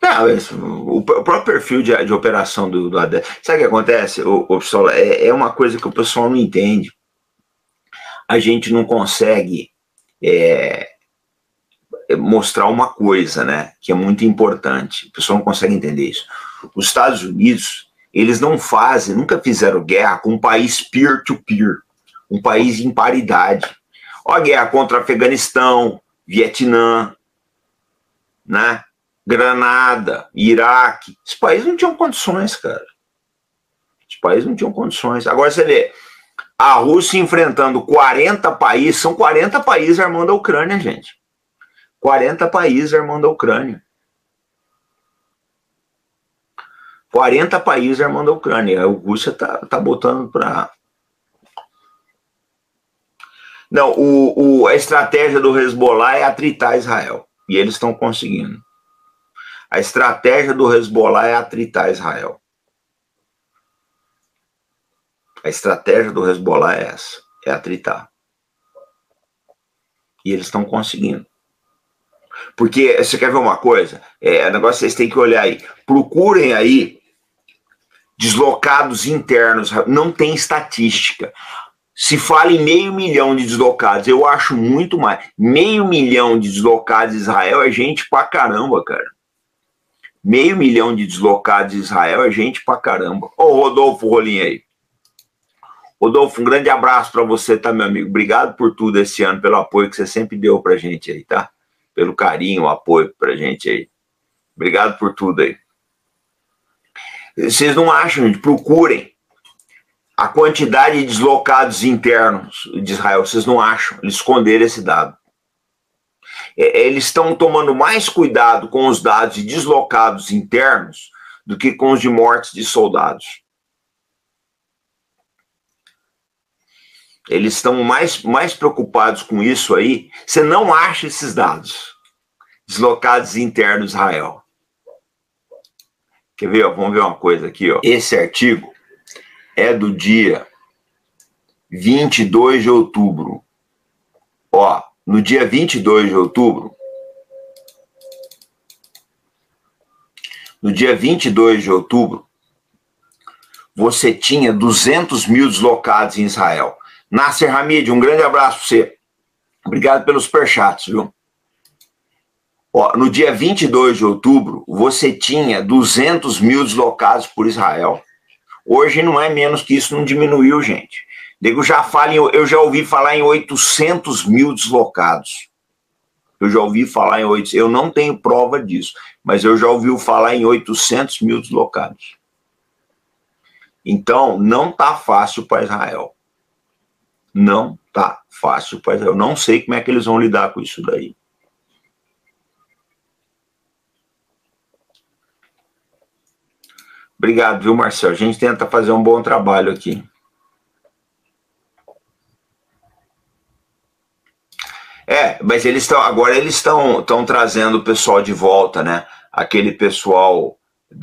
Não, o próprio perfil de operação do ADES. Sabe o que acontece, pessoal? É uma coisa que o pessoal não entende. A gente não consegue mostrar uma coisa, né, que é muito importante. O pessoal não consegue entender isso. Os Estados Unidos, eles não fazem, nunca fizeram guerra com um país peer-to-peer, um país em paridade. Ó, a guerra contra o Afeganistão, Vietnã, né, Granada, Iraque. Esses países não tinham condições, cara. Os países não tinham condições. Agora você vê, a Rússia enfrentando 40 países, são 40 países armando a Ucrânia, gente. 40 países armando a Ucrânia. 40 países armando a Ucrânia. A Rússia tá botando para... Não, a estratégia do Hezbollah é atritar Israel. E eles estão conseguindo. A estratégia do Hezbollah é atritar Israel. A estratégia do Hezbollah é essa. É atritar. E eles estão conseguindo. Porque, você quer ver uma coisa? O negócio vocês têm que olhar aí. Procurem aí deslocados internos. Não tem estatística. Se fala em 500 mil de deslocados, eu acho muito mais. 500 mil de deslocados de Israel é gente pra caramba, cara. 500 mil de deslocados de Israel é gente pra caramba. Ô, Rodolfo Rolim aí. Rodolfo, um grande abraço pra você, tá, meu amigo? Obrigado por tudo esse ano, pelo apoio que você sempre deu pra gente aí, tá? Pelo carinho, o apoio pra gente aí. Obrigado por tudo aí. Vocês não acham, gente? Procurem a quantidade de deslocados internos de Israel. Vocês não acham? Eles esconderam esse dado. Eles estão tomando mais cuidado com os dados de deslocados internos do que com os de mortes de soldados. Eles estão mais preocupados com isso aí. Você não acha esses dados. Deslocados internos de Israel. Quer ver? Ó, vamos ver uma coisa aqui. Ó. Esse artigo é do dia 22 de outubro. Ó, no dia 22 de outubro, você tinha 200 mil deslocados em Israel. Nasser Hamid, um grande abraço para você. Obrigado pelos superchats, viu? Ó, no dia 22 de outubro, você tinha 200 mil deslocados por Israel. Hoje não é menos que isso, não diminuiu, gente. Eu já ouvi falar em 800 mil deslocados. Eu já ouvi falar em 800, eu não tenho prova disso, mas eu já ouvi falar em 800 mil deslocados. Então, não tá fácil para Israel. Não tá fácil para Israel. Eu não sei como é que eles vão lidar com isso daí. Obrigado, viu, Marcelo? A gente tenta fazer um bom trabalho aqui. Mas agora eles estão trazendo o pessoal de volta, né? Aquele pessoal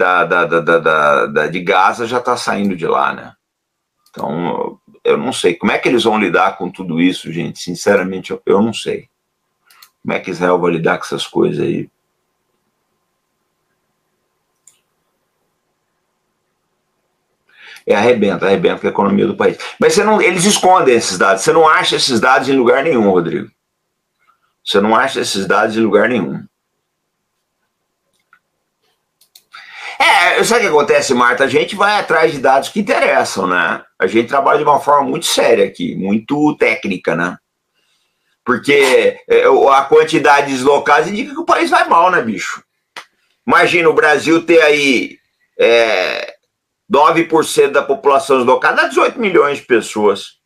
de Gaza já está saindo de lá, né? Então, eu não sei. Como é que eles vão lidar com tudo isso, gente? Sinceramente, eu não sei. Como é que Israel vai lidar com essas coisas aí? Arrebenta com a economia do país. Mas eles escondem esses dados. Você não acha esses dados em lugar nenhum, Rodrigo. Você não acha esses dados em lugar nenhum. Sabe o que acontece, Marta? A gente vai atrás de dados que interessam, né? A gente trabalha de uma forma muito séria aqui, muito técnica, né? Porque a quantidade de deslocados indica que o país vai mal, né, bicho? Imagina o Brasil ter aí 9% da população deslocada, dá 18 milhões de pessoas.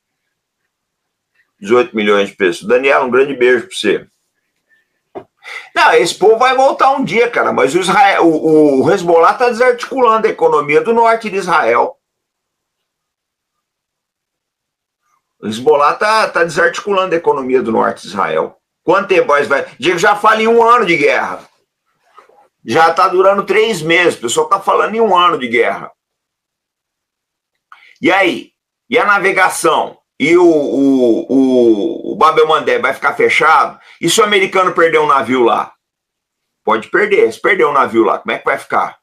18 milhões de pessoas. Daniela, um grande beijo pra você. Não, esse povo vai voltar um dia, cara, mas o Hezbollah tá desarticulando a economia do norte de Israel. O Hezbollah tá desarticulando a economia do norte de Israel. Quanto tempo vai? Diego já fala em 1 ano de guerra. Já tá durando 3 meses. O pessoal tá falando em 1 ano de guerra. E aí? E a navegação? E o Bab el-Mandeb vai ficar fechado? E se o americano perder um navio lá? Pode perder. Se perder o navio lá, como é que vai ficar?